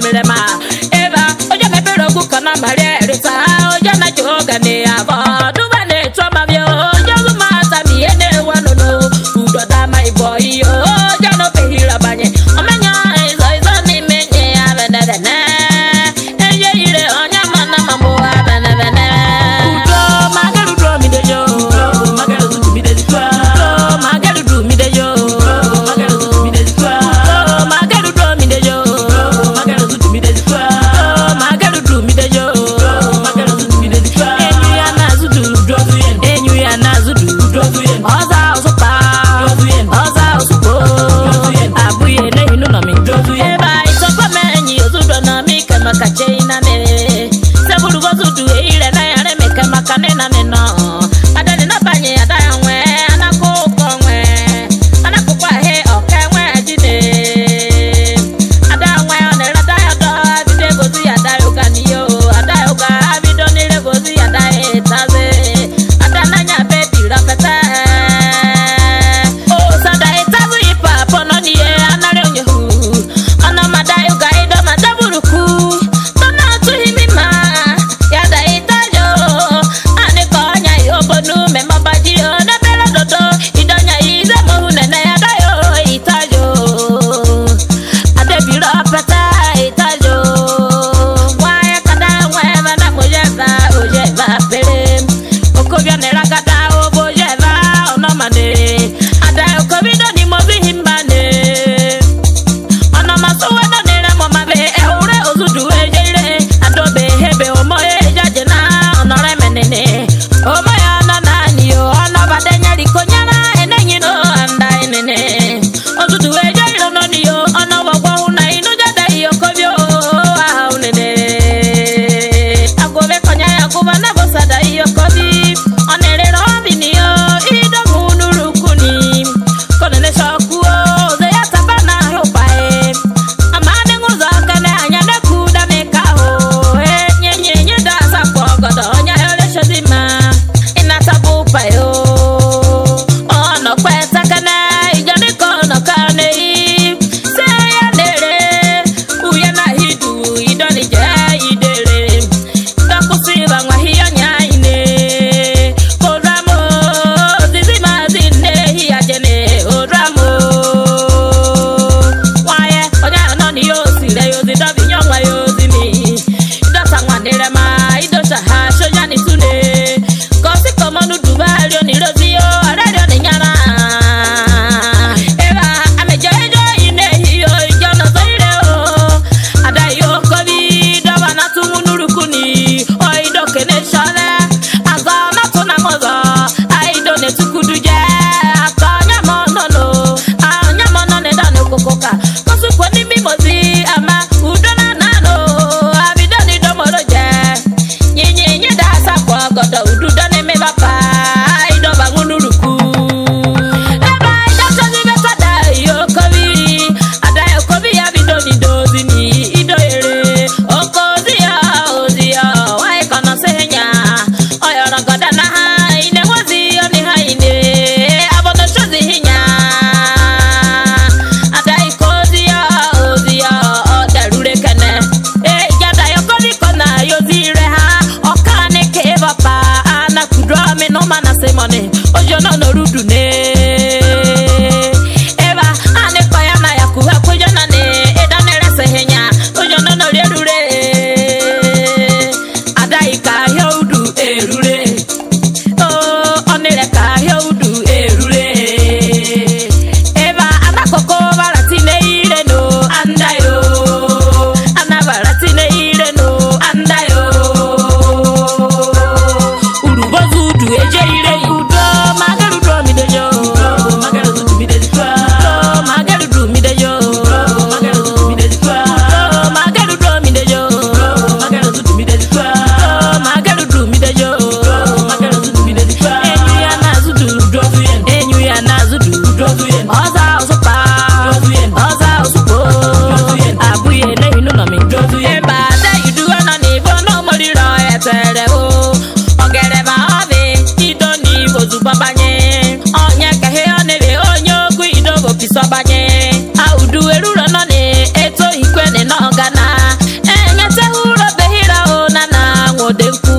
Mirema Eva oja me pero ku kana mare rita oja na joga ne aba duba ne choma bio oja ma ta mi ene wano no udo da my boy oja no pe hira banye omenya izo ni menye abana bana eye ire onya mana mambo abana bana udo magalu do mi de yo magalu do mi de yo magalu do mi de yo magalu do mi de yo magalu do mi de yo magalu do mi de yo magalu do mi de yo magalu do mi de yo enyu ya nazudu oza osupa oza osupo abuye ne hinu na mi eba itopa menyi ozudo na mi kama kacheina ne sebulu gozudu eire na yare me kama kanena ne no adani na banye adayanwe anakokwe anakokwa he okenwe jide adayanwe onera dayado bide gozu adayoga niyo adayoga bido nire gozu adaye taze adananya baby rapeta oh sada etazu ipa pono niye anare onyehu ana madayoga ido madaburuku tona tu himima yada itajo aniko nya denku